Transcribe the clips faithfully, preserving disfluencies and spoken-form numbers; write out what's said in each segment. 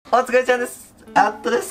お疲れちゃんです。あったです。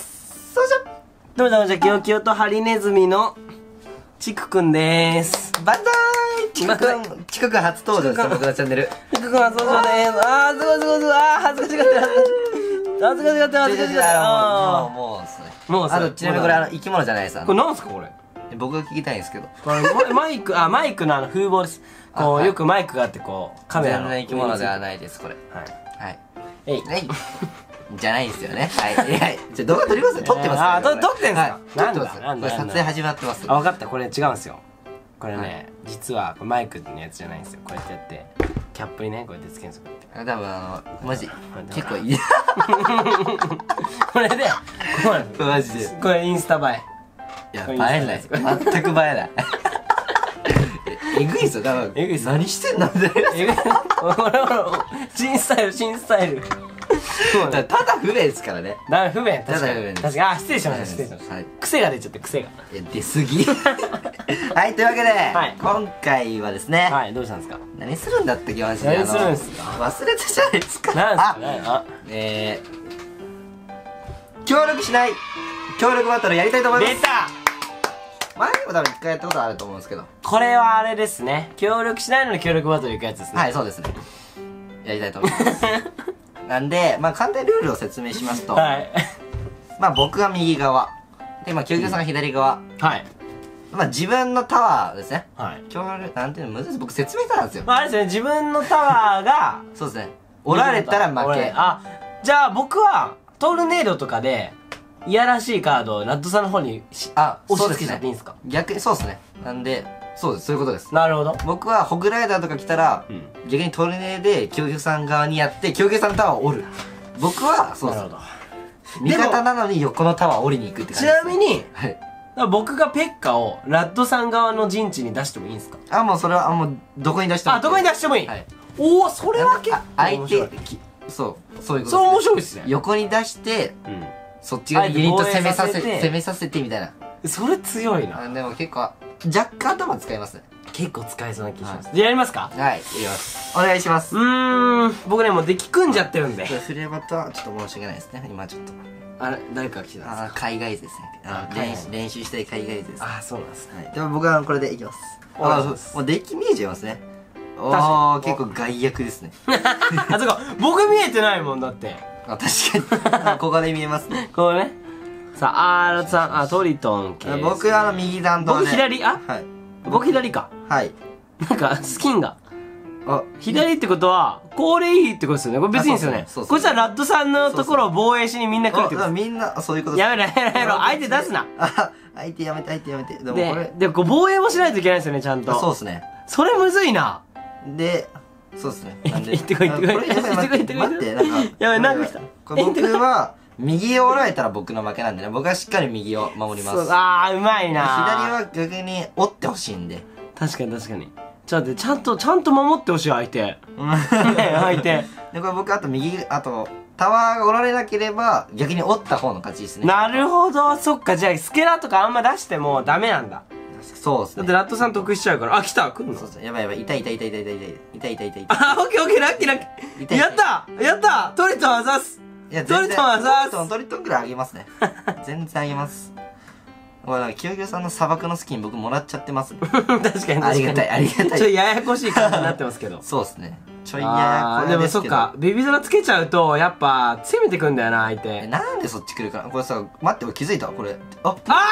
そうじゃ。 どうもどうもじゃ、きよきよとハリネズミのちくくんでーす。 バンザーイ。ちくくん、ちくくん初登場です。僕のチャンネル。 ちくくん初登場でーす。あー、すごいすごいすごい。あー、恥ずかしがってる。恥ずかしがってる、恥ずかしがってる。あー、もう、もうっすね。 もう、 あと、ちなみにこれ、あの、生き物じゃないです。 これなんすかこれ。 僕が聞きたいんですけど。 これ、マイク、あ、マイクのあの、風貌です。こう、よくマイクがあって、こう、カメラの。 全然生き物ではないです、これ。 はい。 はい。 えい。 えい。じゃないんですよね。はい。はい。じゃ、動画撮りますよ。撮ってます。 あ、撮ってんすか。 撮ってます。これ撮影始まってます。 あ、わかった。これ違うんですよ。これね、実はマイクのやつじゃないんですよ。こうやってやってキャップにね、こうやってつけるんですよ。 多分あのマジ結構いい。 これでマジでこれインスタ映え。いや、映えない。全く映えない。えぐいっすよ。だからえぐいっす。何してんのみたいな。えぐい。 ほらほら、新スタイル、新スタイル。 ただ不便ですからね。 だめ不便。確かに。 不便。 確かに。あ、失礼しました。失礼しました。癖が出ちゃって、癖が。 いや、出すぎ。はい、というわけで、今回はですね。 はい、どうしたんですか。 何するんだってきました。 何するんですか。 忘れたじゃないですか。 何ですか。 あ、えー、協力しない協力バトルやりたいと思います。 出た。 前にも多分一回やったことあると思うんですけど、 これはあれですね。協力しないのに協力バトルいくやつですね。 はい、そうですね。やりたいと思います。なんで、まあ簡単にルールを説明しますと、はい、まあ僕が右側で、まあ救急さんが左側、はい、まあ自分のタワーですね。はい、協力なんていうの難しい。僕説明したんですよ。 まああれですね、自分のタワーがそうですね、折られたら負け。 あ、じゃあ僕はトルネードとかでいやらしいカードをラッドさんの方にあ押し付けちゃっていいんですか。 逆にそうですね。なんでそうです、そういうことです。 なるほど。 僕はホグライダーとか来たら、うん、逆にトルネーで救急さん側にやって救急さんのタワーを折る。僕はそうです。味方なのに横のタワーを折りに行くって感じです。 ちなみに、はい、僕がペッカをラッドさん側の陣地に出してもいいんですか。 あ、もうそれはあもうどこに出してもいい。 あ、どこに出してもいい。はい、おお、それは結構相手そうそういうこと。 そう面白いですね。 横に出して、うん、そっち側にユニット攻めさせて攻めさせてみたいな。 それ強いな。 でも結構若干頭使いますね。 結構使えそうな気がします。じゃあやりますか。 はい、やります。お願いします。 うーん、僕ねもう出来組んじゃってるんで。 フレバとはちょっと申し訳ないですね。今ちょっとあれ誰か来てたんですか。 あ、海外図ですね。あ、練習したい海外図です。 あ、そうなんですね。 でも僕はこれでいきます。あ、もうデッキ見えちゃいますね。ああ、結構外役ですね。 あ、そうか、僕見えてないもんだって。 あ、確かに。ここで見えますね。 こうね。さあ、あーさん、あ、トリトン系。 僕あの右弾道で。 僕左、あ、はい。僕左か。 はい。 なんか、スキンが。あ、左ってことは、これいいってことですよね。これ別にいいですよね。こいつはラッドさんのところを防衛しにみんな来るってこと。 みんな、そういうことやめろやめろやめろ。相手出すな。 あ、相手やめて、相手やめて。 でもこれ。で、こう防衛もしないといけないですよね、ちゃんと。 そうですね。 それむずいな。 で、そうですね。 行ってこい行ってこい。行ってこい行ってこい。 待って、なんか。 やばい、なんか来た。 僕は、右を折られたら僕の負けなんでね。僕はしっかり右を守ります。 あー、うまいな。 左は逆に折ってほしいんで。 確かに確かに。ちょっと待って、ちゃんと、ちゃんと守ってほしい、相手。ね、相手。 で、これ僕、あと右、あと、タワーが折られなければ、逆に折った方の勝ちですね。 なるほど、そっか、じゃあ、スケラとかあんま出してもダメなんだ。 そうですね。 だってラッドさん得しちゃうから。あ、来た来るの。 そうそう。やばいやばい。痛い痛い痛い痛い痛い痛い痛い痛い痛い。 あ、オッケーオッケー、ラッキーラッキー。やったやったトリトンあざす。 いや、 トリトンあざす。 トリトン、トリトンぐらいあげますね。全然あげます。ほら、清清さんの砂漠のスキン僕もらっちゃってます。 確かに確かに。 ありがたい、ありがたい。 ちょっとややこしい感じになってますけど。 そうですね。ちょいややこしい。 でもそっか、ビビドラつけちゃうと、やっぱ、攻めてくんだよな、相手。 なんでそっち来るかなこれさ、待って、俺気づいたこれ。あ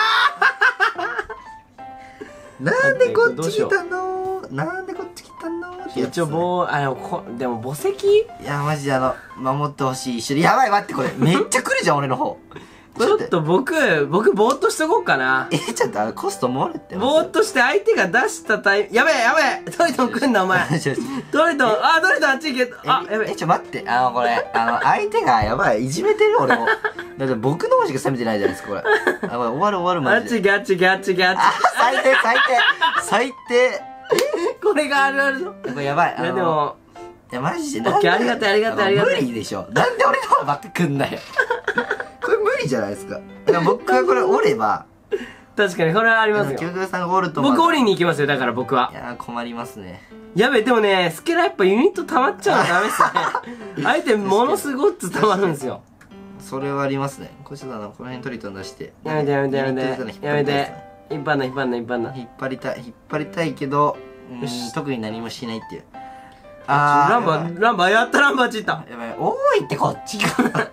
あなんでこっち来たのなんでこっち来たの一応棒、あ、でもこ、でも墓石いや、マジであの、守ってほしい。一緒に。やばい、待って、これ。めっちゃ来るじゃん、俺の方。 ちょっと僕、僕、ぼーっとしとこうかな。 え、ちょっとあの、コスト漏れてます。 ぼーっとして相手が出したタイミング、やべえ、やべえトリトン来んな、お前。トリトン、あ、トリトンあっち行け。あ、やべえ。 え、ちょ、待って。あの、これ、あの、相手が、やばい、いじめてる、俺も。だって僕の方しか攻めてないじゃないですか、これ。あ、これ、終わる終わる、マジで。 あっち行け、あっち行け、あっち行け、あっち。 あ、最低、最低。最低。 これがあるあるの。 これやばい。 いや、でも。 いや、マジで。 オッケー、ありがたい、ありがたい、ありがたい。 無理でしょ。なんで俺の方ばっか来んだよ。これ無理じゃないですか。だから僕がこれ折れば。 確かに、これはありますよ。 清清さんが折ると。 僕折りに行きますよ、だから僕は。 いやー、困りますね。 やべえ、でもね、スケラやっぱユニット溜まっちゃうのダメっすね。相手ものすごく溜まるんですよ。 それはありますね。これちょっとあのこの辺トリトン出して。 やめてやめてやめてやめて。引っ張んな引っ張んな引っ張んな。 引っ張りたい引っ張りたいけど、うん、特に何もしないっていう。 あーランバーランバーやったランバーちいった。 やばい多いってこっちが。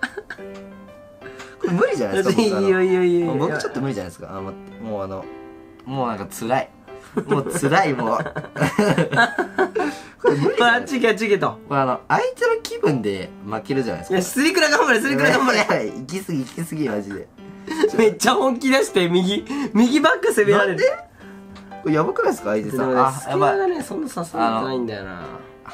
これ無理じゃないですか。いいよいいよいいよ。 僕ちょっと無理じゃないですか。あのもうあのもうなんか辛い。もう辛いもう。これ無理じゃない。 あっち行けあっち行けと。 これあの相手の気分で負けるじゃないですか。 いやスリクラ頑張れスリクラ頑張れ。 行き過ぎ行き過ぎマジで。 めっちゃ本気出して右右ばっか攻められる。 これやばくないですか相手さん。 あやばい。がねそんな刺さってないんだよな。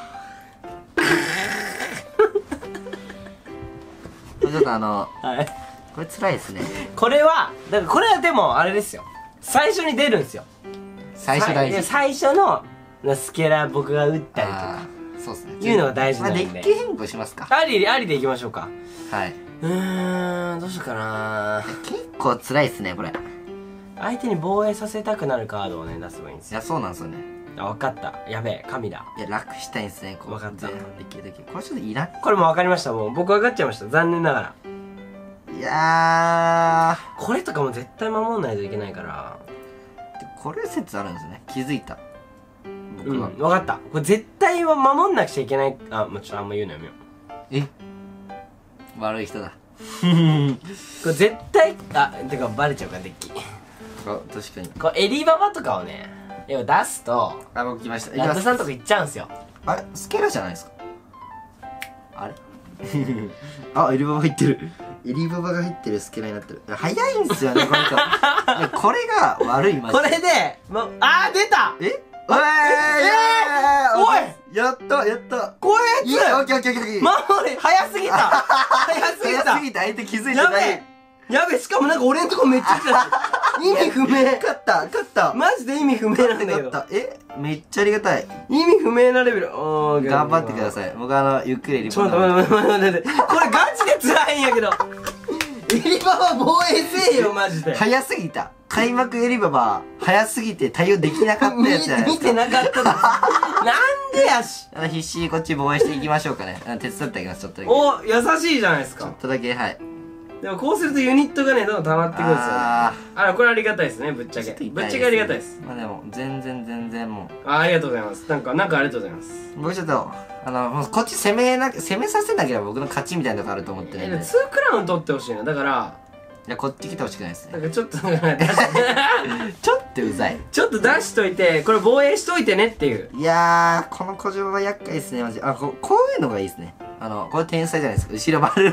ちょっとあのはいこれ辛いですね。 これはだからこれはでもあれですよ。最初に出るんですよ。 最初大事。 最初のスケラ僕が打ったりとかそうですねいうのが大事なんで、 まあ、デッキ変更しますか。 ありありでいきましょうか。 はい。 うーんどうしようかな。 結構辛いですねこれ。 相手に防衛させたくなるカードをね出せばいいんですよ。 いやそうなんですよね。 あ分かった。やべえ神だ。 いや楽したいんですね。 分かった。 できるだけこれちょっといらん。 これも分かりました。もう僕分かっちゃいました。残念ながら。 いやーこれとかも絶対守んないといけないから。 これ説あるんですね。気づいた僕は。うん分かった。これ絶対は守んなくちゃいけない。あもうちょっとあんま言うのやめよう。え悪い人だ。 これ絶対あてかバレちゃうからデッキ。 あ確かにこれエリババとかをね要は出すとあ僕来ました。 ラッドさんとこ行っちゃうんすよ。 あれスケラじゃないですか。あれあエリババ入ってる。エリババが入ってるスケラになってる。早いんすよねこの人。これが悪いマジで。 これでもうあー出た。 えおいおいやったやったこういうやつオッケーオッケーオッケー守れ早すぎた早すぎた早すぎた相手気づいてない。 やべえやべえしかもなんか俺んとこめっちゃ来たし意味不明。 勝った勝ったマジで意味不明なんだけど。 えめっちゃありがたい。 意味不明なレベル。 頑張ってください。僕あのゆっくりエリババ。 ちょっと待って待って待って待ってこれガチで辛いんやけど。エリババ防衛せえよマジで。 早すぎた。開幕エリババ早すぎて対応できなかったやつじゃないですか。 見てなかっただなんでやし。 あの必死にこっち防衛していきましょうかね。手伝ってあげますちょっとだけ。 お優しいじゃないですか。 ちょっとだけはい。 でもこうするとユニットがねどんどん溜まってくるんですよね。ああこれありがたいですねぶっちゃけ。ぶっちゃけありがたいです。 まあでも全然全然もう。 あありがとうございます。なんかなんかありがとうございます。 僕ちょっとあのもうこっち攻めな攻めさせなければ僕の勝ちみたいなとこあると思ってるんで。 ツークラウン取ってほしいな。だからいやこっち来てほしくないですね。 なんかちょっとちょっとうざい。 ちょっと出しといてこれ防衛しといてねっていう。 いやーこの古城は厄介ですねマジ。あ こ, こういうのがいいですね。あのこれ天才じゃないですか後ろバル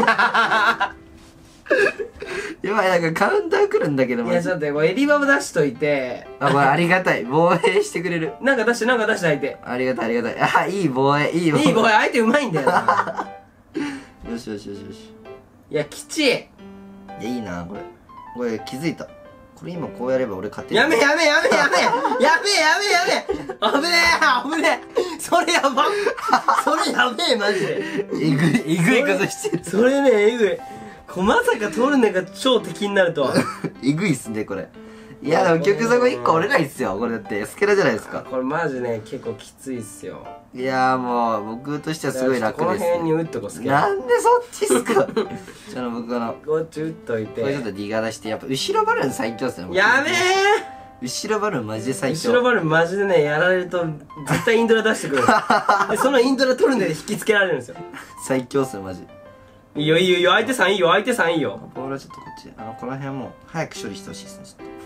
やばいなんかカウンター来るんだけど。 いやちょっと待ってこれエリババ出しといて。 あこれありがたい防衛してくれる。 なんか出してなんか出して相手。 ありがたいありがたい。あいい防衛いい防衛いい防衛相手うまいんだよな。 よしよしよしよし。 いやきちい。 いやいいなこれこれ気づいた。これ今こうやれば俺勝てる。 やめやめやめやめやめやめやめ危ねえ危ねえそれやばそれやべえマジでえぐいえぐいことしてる。 それねえぐいこまさかトルネが超敵になるとは。 えぐいっすねこれ。いやでも曲底いっこ折れないっすよこれだってスケラじゃないですか。 これマジね結構きついっすよ。 いやーもう僕としてはすごい楽です。 この辺に打っとこスケラ。 なんでそっちっすか。ちょっと僕あのこっち打っといてこれちょっとディガ出してやっぱ後ろバルーン最強っすね。 やめー後ろバルーンマジで最強。 後ろバルーンマジでねやられると絶対インドラ出してくるでそのインドラトルネで引きつけられるんですよ。 最強っすねマジ。 いいよいいよいいよ相手さんいいよ相手さんいいよ。 ボールはちょっとこっちあのこの辺もう早く処理してほしいですねちょっと。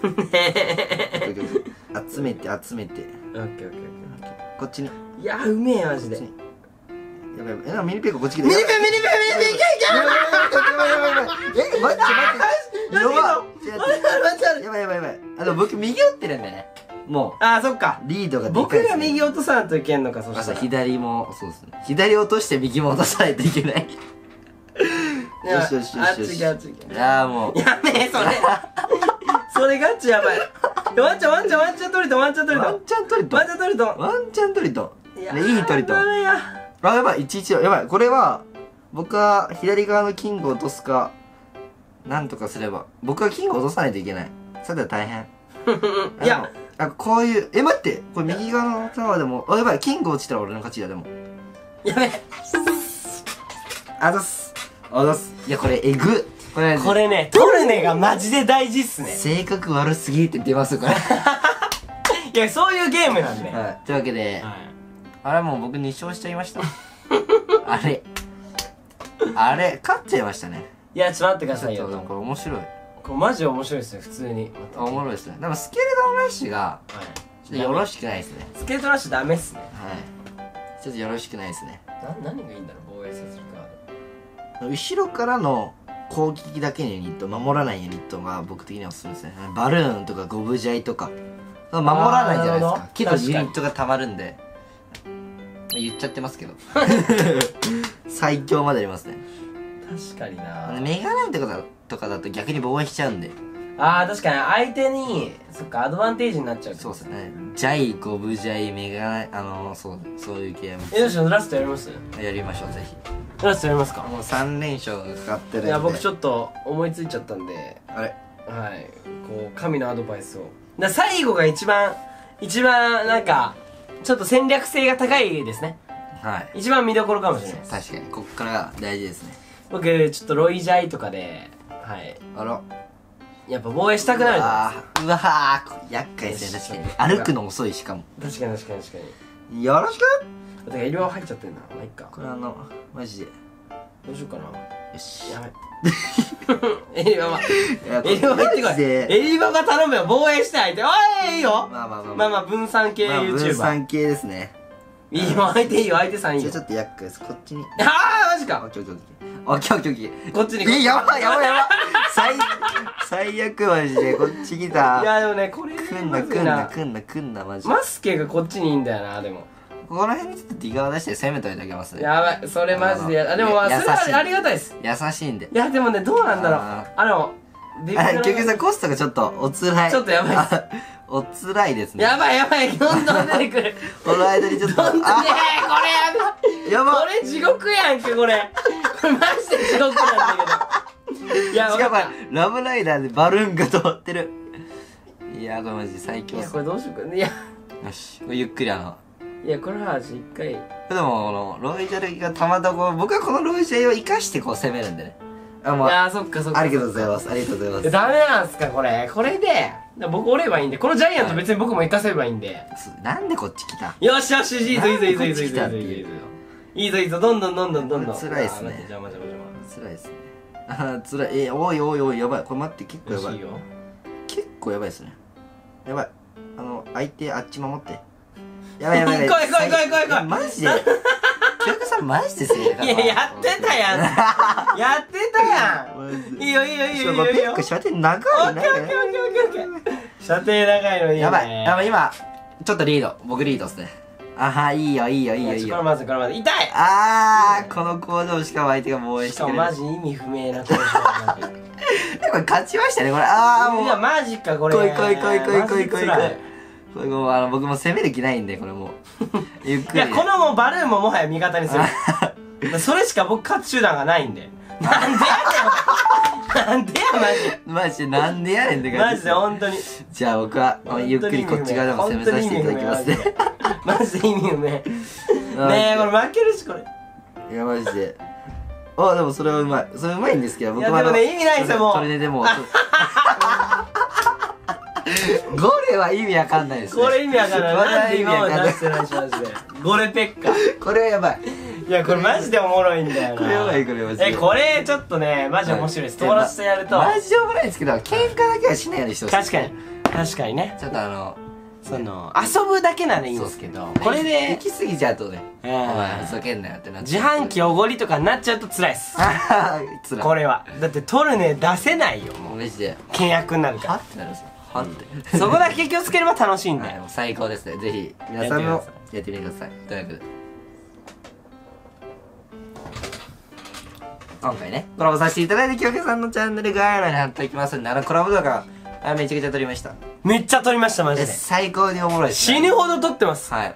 集めて集めて。 オッケーオッケーオッケー。こっちに。 いやうめえマジで。 やばいやばい。えなんかミニペイコこっち来て。 ミニペイミニペイミニペイいけいけやばいやばいやばいやばいやばい。え待って待って弱っ。やばいやばいやばい。あの僕右折ってるんだよねもう。 あーそっかリードがでかい。 僕が右落とさないといけんのか。そしたら左もそうですね。左落として右も落とさないといけない。よしよしよしよし。いやもうやめえそれそれガチやばい。ワンちゃんワンちゃんワンちゃんトリトンワンちゃんトリトンワンちゃんトリトンワンちゃんトリトンワンちゃんトリトンいやいいトリトン。あやばいいちいちやばい。これは僕は左側のキングを落とすかなんとかすれば。僕はキングを落とさないといけない。それでは大変。 いやあこういうえ待ってこれ右側のタワーでもあやばいキング落ちたら俺の勝ちだ。でもやべえあざっすあざす。いやこれえぐ。 これこれね、トルネがマジで大事っすね。 性格悪すぎって出ますよこれ。 いやそういうゲームなんで、 はい、というわけで、はい、あれもう僕に勝しちゃいました。あれあれ勝っちゃいましたね。 いやちょっと待ってくださいよ。 これ面白い。 これマジ面白いですね普通に。 おもろいですね。でもスケルトンラッシュが、はい、ちょっとよろしくないですね。 スケルトンラッシュダメっすね。 はい、ちょっとよろしくないですね。 な何がいいんだろう防衛するカード。後ろからの攻撃だけのユニット、守らないユニットが僕的にはおすすめですね。バルーンとかゴブジャイとか守らないじゃないですか。けどユニットがたまるんで言っちゃってますけど最強までありますね。 確かにな。 メガナイトとかだとかだと逆に防衛しちゃうんで。 ああ確かに相手にそっかアドバンテージになっちゃう。 そうですね。ジャイ、ゴブジャイ、メガナイあのそうそういうゲーム。 えどうしようラストやります？ やりましょうぜひ。 ラストやりますか？ もうさん連勝がかかってるんで。 いや僕ちょっと思いついちゃったんで。 あれはいこう神のアドバイスを。だ最後が一番一番なんかちょっと戦略性が高いですね。はい。一番見どころかもしれないです。 確かにこっからが大事ですね。 僕ちょっとロイジャイとかではいあらやっぱ防衛したくなるじゃないですか。 うわー厄介ですね。確かに歩くの遅いしかも。 確かに確かに確かに。 よろしく。 だから医療入っちゃってんな。まあいっか。 これあのマジでどうしようかな。 よしやばい。エリババエリババ行ってこい。エリババ頼むよ。防衛して相手。おいいいよ。 まあまあまあまあまあ分散系 YouTuber。 分散系ですね。 いいよ相手いいよ相手さんいいよ。 ちょっと厄介です。こっちに。 ああマジか。 オッケーオッケーオッケーオッケーオッケー。 こっちに。 えやばいやばいやばい。最最悪マジでこっち来た。 いやでもねこれ来んな来んな来んな来んなマジ。 マスケがこっちにいいんだよなでも。 この辺にちょっとディガー出して攻めといてあげますね。 やばいそれマジでや。でもそれはありがたいです。 優しいんで。 いやでもねどうなんだろう。あの結局さコストがちょっとおつらい。 ちょっとやばいです。 おつらいですね。 やばいやばいどんどん出てくる。 この間にちょっとどんどんねえこれやばい。やばいこれ地獄やんけこれ。これマジで地獄なんだけど。いやしかもラブライダーでバルーンが止まってる。いやこれマジ最強。 いやこれどうしようか。いやよしこれゆっくりあのいやこれは一回でもこのロイジャルがたまたま僕はこのロイジャルを生かしてこう攻めるんでね。 あもういやそっかそっかありがとうございますありがとうございます。 ダメなんすかこれこれで僕おればいいんでこのジャイアント別に僕も生かせばいいんで。 なんでこっち来た。 よしよしいいぞいいぞいいぞいいぞいいぞいいぞいいぞいいぞいいぞどんどんどんどんどんどん。 辛いっすね。 邪魔邪魔邪魔。 辛いっすね。ああ辛い。えおいおいおいやばいこれ待って結構やばい。結構やばいっすね。やばいあの相手あっち守って。やばいやばい。 来い来い来い来い来い来い。 マジで清香さんマジで正解。 いややってたやん。やってたやん。いいよいいよいいよいいよいいよ。 射程長いね。 射程長いのいいね。 やばいやばい今ちょっとリード僕リードっすね。あはいいよいいよいいよいいよ。 これまずこれまず痛い。 ああこの工場しかも相手が防衛してくれる。 しかもマジ意味不明な工場。 これ勝ちましたねこれ。ああもう。 いやマジかこれ。 来い来い来い来い来い来い来い。これもうあの僕も攻める気ないんでこれもうゆっくり。 いやこのもうバルーンももはや味方にする。それしか僕勝つ手段がないんで。なんでやねんなんでやマジマジでなんでやねんって感じ。 マジで本当に。 じゃあ僕はゆっくりこっち側でも攻めさせていただきますね。 マジで意味不明。ねえこれ負けるしこれ。 いやマジであでもそれはうまいそれうまいんですけど僕はでもね意味ないですよもう。 それででもゴレは意味わかんないですね。 これ意味わかんない。なんで今まで出してないしマジで。ゴレペッカ。 これはやばい。 いやこれマジでおもろいんだよな。 これやばいこれマジで。 えこれちょっとねマジ面白いです。友達とやると。 マジでおもろいですけど喧嘩だけはしないようにしてほしい。 確かに確かにね。 ちょっとあのその遊ぶだけならいいんですけどこれで行き過ぎちゃうとねお前ふざけんなよってなっちゃう。 自販機おごりとかになっちゃうと辛いっす。 つらい。 これはだってトルネ出せないよもう。 マジで契約になるから。 はってなるんですよ。はってそこだけ気をつければ楽しいんだよ。 最高ですね。ぜひ皆さんもやってみてください。というわけで今回ねコラボさせていただいて清香さんのチャンネル概要欄に貼っておきますんであのコラボ動画あめちゃくちゃ撮りました。 めっちゃ撮りましたマジで。 最高におもろいです。 死ぬほど撮ってます。 はい。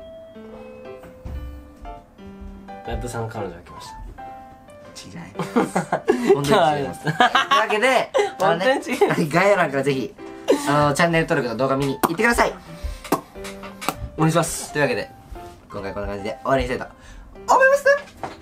ラッドさんの彼女が来ました。 違います本当に違いますというわけで本当に違う概要欄からぜひあのチャンネル登録と動画見に行ってください。 お願いします。 というわけで今回こんな感じで終わりにしたいと思います。